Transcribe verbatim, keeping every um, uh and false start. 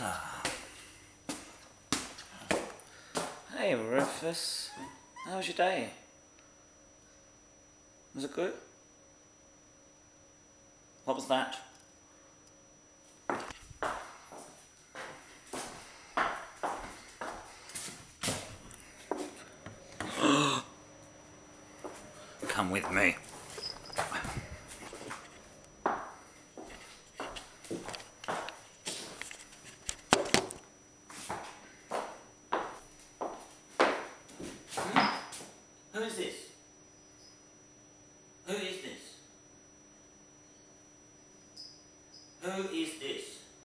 Hey Rufus, how was your day? Was it good? What was that? Come with me. Who is this?